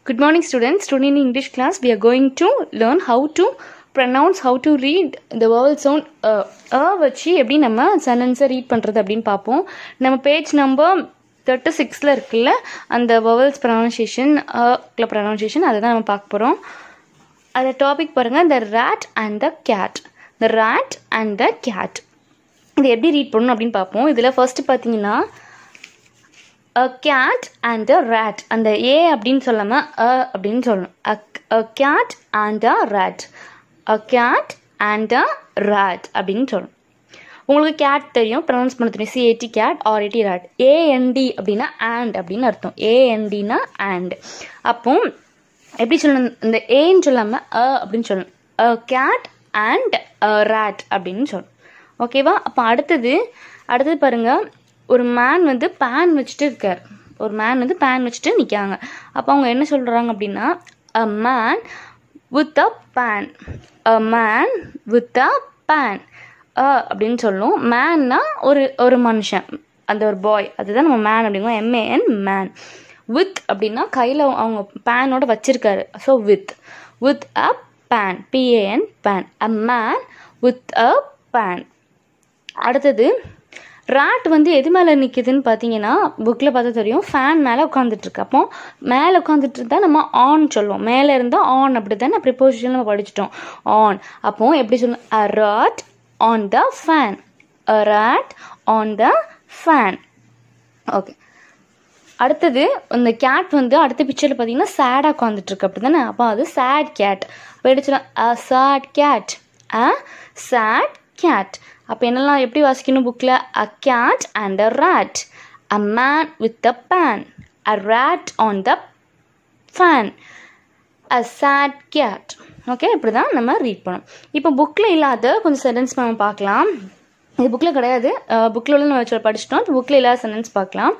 Good morning students. Today in English class we are going to learn how to pronounce, how to read the vowel sound வச்சு எப்படி நம்ம சென்டென்ஸை read பண்ணுறது அப்படின்னு பார்ப்போம். நம்ம பேஜ் நம்பர் 36ல இருக்குல்ல அந்த vowels pronunciation அதை தான் நம்ம பார்க்க போகிறோம். அந்த டாபிக் பாருங்கள், the rat and the cat. The rat and the cat. இது எப்படி ரீட் பண்ணணும் அப்படின்னு பார்ப்போம். இதில் ஃபர்ஸ்ட் பார்த்தீங்கன்னா a cat and a rat. அந்த a அப்படின்னு சொல்லாம அப்படின்னு சொல்லணும். a cat and a rat. a cat and a rat அப்படின்னு சொல்லணும். உங்களுக்கு cat தெரியும், ப்ரொனவுன்ஸ் பண்ண தெரியும். cat cat or at rat. and அப்படின்னா and அப்படின்னு அர்த்தம். andனா and. அப்போ எப்படி சொல்லணும், இந்த ஏன்னு சொல்லாம அப்படின்னு சொல்லணும். a cat and a rat அப்படின்னு சொல்லணும். ஓகேவா? அப்போ அடுத்தது பாருங்க, ஒரு மேன் வந்து பேன் வச்சுட்டு இருக்கார். ஒரு மேன் வந்து பேன் வச்சுட்டு நிற்காங்க. அப்போ அவங்க என்ன சொல்கிறாங்க அப்படின்னா a man with a pan. a man with a pan. அப்படின்னு சொல்லணும். மேன்னா ஒரு மனுஷன், அந்த ஒரு பாய், அதுதான் நம்ம மேன் அப்படிங்குவோம். M-A-N man. வித் அப்படின்னா கையில் அவங்க பேனோட வச்சிருக்காரு. So with a pan. P-A-N pan. a man with a pan. அடுத்தது ராட் வந்து எது மேலே நிற்கிதுன்னு பார்த்தீங்கன்னா புக்கில் பார்த்தா தெரியும், ஃபேன் மேலே உட்காந்துட்ருக்கு. அப்போ மேலே உட்காந்துட்டு இருந்தால் நம்ம ஆன் சொல்லுவோம். மேலே இருந்தால் ஆன், அப்படி தானே ப்ரிப்போசிஷன் நம்ம படிச்சிட்டோம். ஆன். அப்போ எப்படி சொல்லணும், a rat on the fan. a rat on the fan. Okay. அடுத்தது இந்த கேட் வந்து அடுத்த பிக்சரில் பார்த்தீங்கன்னா சேடாக உட்காந்துட்ருக்கு, அப்படி தானே? அப்போ அது சேட் கேட். அப்போ எப்படி சொல்லலாம், a sad cat. a sad cat. அப்போ என்னெல்லாம் எப்படி வாசிக்கணும் புக்கில், a cat and a rat. a man with a pan. a rat on the fan. a sad cat. Okay, இப்படி தான் நம்ம ரீட் பண்ணோம். இப்போ புக்கில் இல்லாத கொஞ்சம் சென்டென்ஸ் நம்ம பார்க்கலாம். இது புக்கில் கிடையாது, புக்கில் உள்ள நம்ம படிச்சிட்டோம். இப்போ புக்கில் இல்லாத சென்டென்ஸ் பார்க்கலாம்.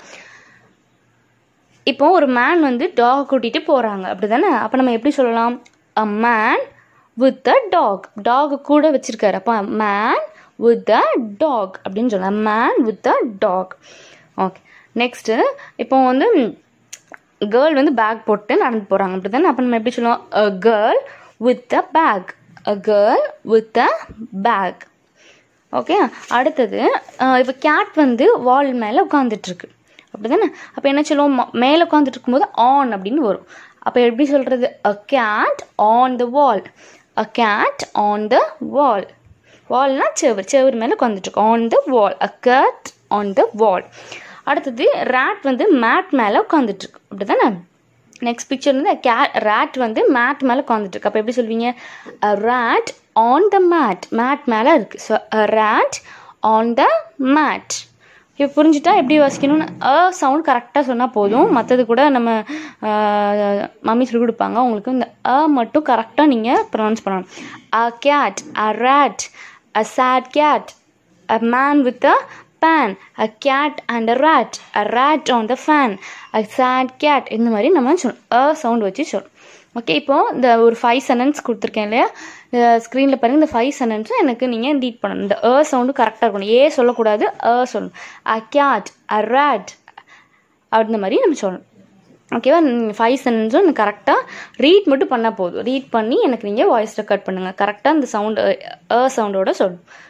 இப்போ ஒரு மேன் வந்து டாக் கூட்டிகிட்டு போகிறாங்க, அப்படி தானே? அப்போ நம்ம எப்படி சொல்லலாம், a man with a dog. Dog கூட வச்சுருக்காரு. அப்போ man with a dog அப்படின்னு சொல்லலாம். man with a dog. Okay. Next இப்போ வந்து கேர்ள் வந்து பேக் போட்டு நடந்து போகிறாங்க, அப்படி தானே? அப்போ நம்ம எப்படி சொல்லுவோம், a girl with a bag. a girl with a bag. Okay. அடுத்தது இப்போ கேட் வந்து வால் மேலே உட்காந்துட்ருக்கு, அப்படி தானே? அப்போ என்ன சொல்லுவோம், மேலே உட்காந்துட்டு இருக்கும்போது ஆன் அப்படின்னு வரும். அப்போ எப்படி சொல்கிறது, a cat on the wall. a cat on the wall. வால்னா செவர் மேலே உட்காந்துட்ருக்கு. on the wall. a cat on the wall. அடுத்தது ரேட் வந்து மேட் மேலே உட்காந்துட்ருக்கு, அப்படி தானே? நெக்ஸ்ட் பிக்சர் வந்து ரேட் வந்து மேட் மேலே உட்காந்துட்ருக்கு. அப்போ எப்படி சொல்வீங்க, a rat on the mat. Mat மேலே இருக்குது. So a rat on the mat. இப்போ புரிஞ்சுட்டா எப்படி வாசிக்கணும்னு சவுண்ட் கரெக்டாக சொன்னால் போதும். மற்றது கூட நம்ம மம்மி சொல்லி கொடுப்பாங்க. உங்களுக்கு இந்த மட்டும் கரெக்டாக நீங்கள் ப்ரொனவுன்ஸ் பண்ணணும். a cat, a rat, a sad cat, a man with a pan, a cat and a rat on the fan, a sad cat. இந்த மாதிரி நம்ம சொல்லணும், சவுண்ட் வச்சு சொல்லணும். ஓகே. இப்போது இந்த ஒரு 5 சென்டென்ஸ் கொடுத்துருக்கேன் இல்லையா, ஸ்க்ரீனில் பாருங்கள். இந்த 5 சென்டென்ஸும் எனக்கு நீங்கள் ரீட் பண்ணணும். இந்த சவுண்டு கரெக்டாக இருக்கணும். சொல்லக்கூடாது, சொல்லணும். a cat, a rat, அந்த மாதிரி நம்ம சொல்லணும். ஓகேவா? 5 சென்டென்ஸும் எனக்கு கரெக்டாக ரீட் மட்டும் பண்ணால் போதும். ரீட் பண்ணி எனக்கு நீங்கள் வாய்ஸ் ரெக்கார்ட் பண்ணுங்கள். கரெக்டாக இந்த சவுண்டு சவுண்டோட சொல்லணும்.